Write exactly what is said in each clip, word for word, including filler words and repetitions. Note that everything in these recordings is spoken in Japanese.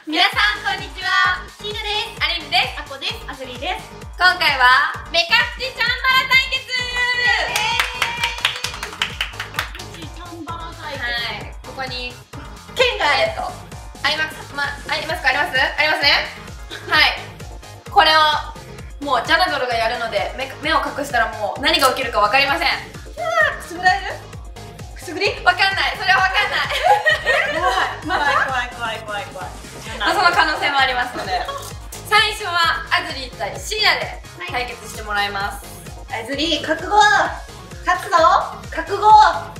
皆さんこんにちは。 シーナです。 アリンです。 アコです。アスリーです。 今回はメカプチチャンバラ対決。 メカプチチャンバラ対決。 はい、ここに剣があると。あります、ま、ありますか、あります、ありますね。はい。これをもうジャナドルがやるので、目目を隠したらもう何が起きるかわかりません。くすぐられる？くすぐり？わかんない。それはわかんない。 怖い怖い怖い怖い怖い。 まあその可能性もありますので、最初はアズリー対シーナで対決してもらいます。 アズリー覚悟。勝つぞ。覚悟。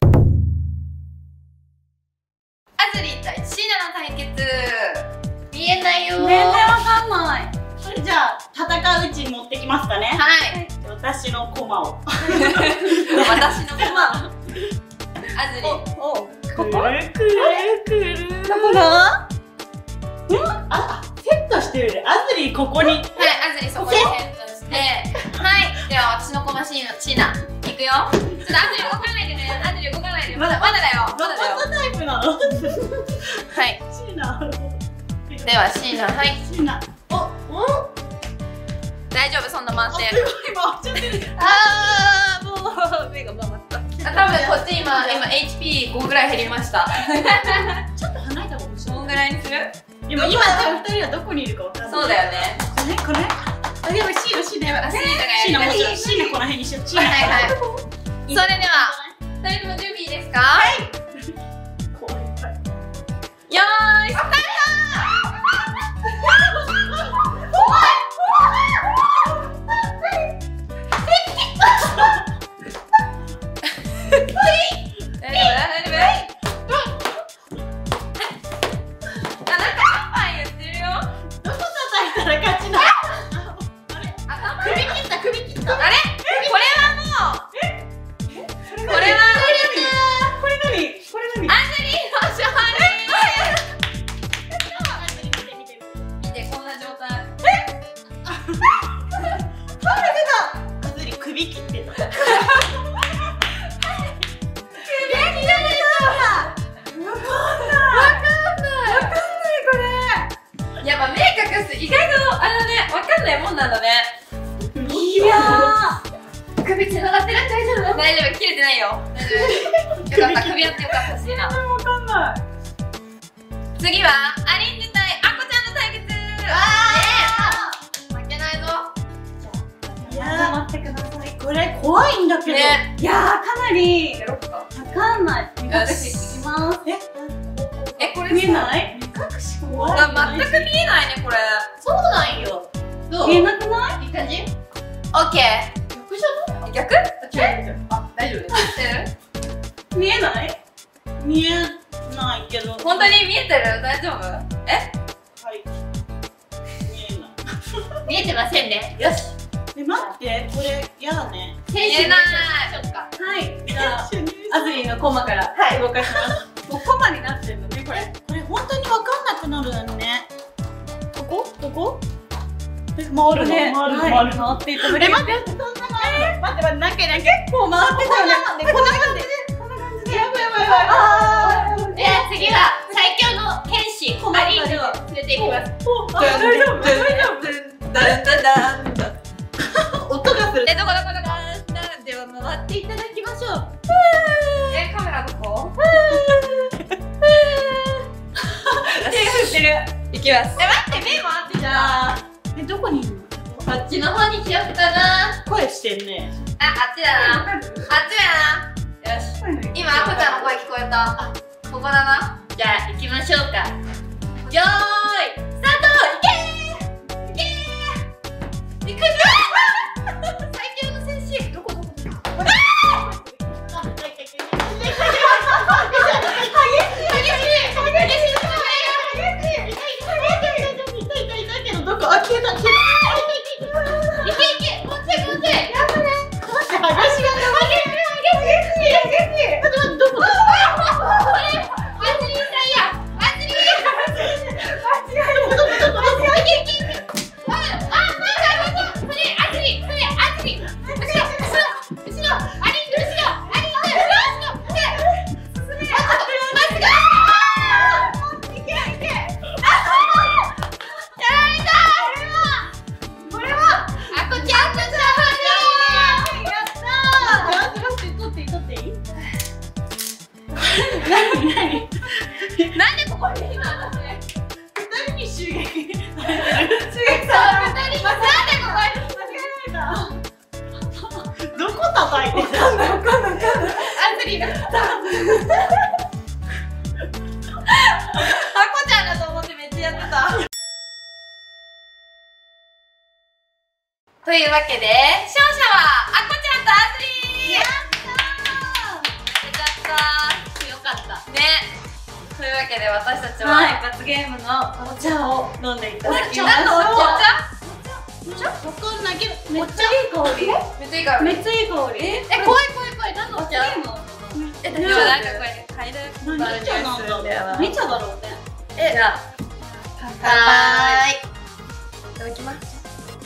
アズリー対シーナの対決。見えないよ。 全然わかんない。それじゃあ戦ううちに持ってきますかね。 はい。 私の駒を。 私の駒。アズリー。お、ここ？くるくるくる。どこが？ うん？あ、セットしてる。アズリーここに。はい、 アズリーそこにセットして。はい。では私の駒シーナ、シーナ行くよ。ちょっとアズリー動かないでね。アズリー動かないで。まだまだだよ。まだだよ。 どんなタイプなの？ はい。 シーナ。 ではシーナ、はい。 シーナ。お、お。 大丈夫、そんな回って。 すごい回っちゃってる。 ああ、もう目が回った。あ、多分こっち今今 エイチピーご ぐらい減りました。 ちょっと離れた方が面白い。 こんぐらいにする？ でも今多分ふたりはどこにいるかわからない。そうだよね。これこれ。あ、でもシーナシーナやばい。シーナもうちょっとシーナこの辺にしよう。 はいはい。それではふたりとも準備いいですか？はい。よーい、スタート。意外とあのね、わかんないもんなんだね。いやー、首つながってる？大丈夫？大丈夫、切れてないよ。大丈夫。よかった、首やってよかったしな。 わかんない。 次はアリンヌ対アコちゃんの対決。負けないぞ。 じゃあ待ってください。これ怖いんだけど。いやー、かなりわかんない。目隠しいきます。え、 え、これ見えない？目隠し怖い。 全く見えないね、これ。 そうなんよ。どう？見えなくない？いい感じ？ オッケー。 逆じゃない？ 逆？あ、大丈夫です。 見えない？見えないけど。 本当に見えてる？大丈夫？え？ はい。見えない。 見えてませんね。よし。 え、待って、これやだね。 見えない。そっか。 はい。じゃあアズリーのコマから動かします。もうコマになってるのね、これ。これ本当にわかんなくなるのね。ここ？どこ？回るの？回る回る回っていただける。え、待って、そんな回るの？待って待って、なんか結構回ってたよね。こんな感じで。こんな感じで。やばいやばいやばい。ああ。 では次は最強の天使アリーヌを連れて行きます。 大丈夫？大丈夫？ ダンダダンダン。 音がする。 え、どこどこどこ？ では回っていただきましょう。 え、カメラどこ？ 手振ってる。 行きます。 え、待って、目回ってじゃあ。え、どこにいるの？ こっちの方にしようかな。 声してんね。 あ、あっちだな。あっちだな。よし。今、アコちゃんの声聞こえた。あ、ここだな。じゃあ、行きましょうか。よーい、スタート。いけー。いけー。行くぞ。最強の戦士。どこどこどこ。ああ。 叩いてた。わかんないわかんないわかんない。 アズリーがあこちゃんだと思ってめっちゃやってた。というわけで勝者はあこちゃんとアズリー。やったー。よかったね。というわけで私たちは、 はい、罰ゲームのお茶を飲んでいただきましょう。 何のお茶？ お茶？わかんないけどめっちゃいい香り。 めっちゃいい香り。 めっちゃいい香り。 え、怖い怖い怖い。何のお茶？え、でもなんかこれ嗅いで何茶なんだろう。何茶だろうね。 え、じゃあ乾杯。いただきます。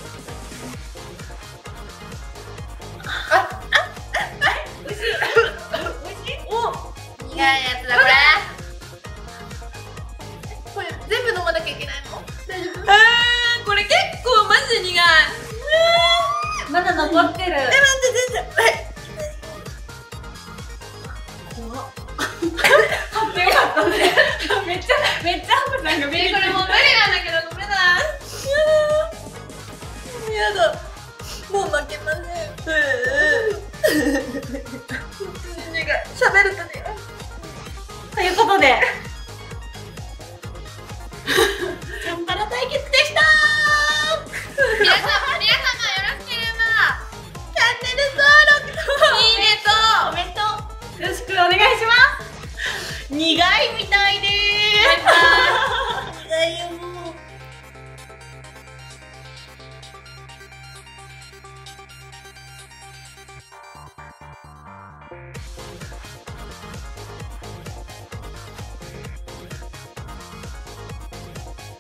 あ、あ、美味しい。美味しい。お、苦いやつだこれ。これ全部飲まなきゃいけないの？大丈夫？あー、これ結構マジ苦い。 まだ残ってる。 え、待って、全然。はい。怖っ。 買ってよかったね。めっちゃめっちゃハムさんがビリビリ。 これもう無理なんだけど飲めない。やだ。やだ。もう負けません。苦い。喋るとね。 ということで。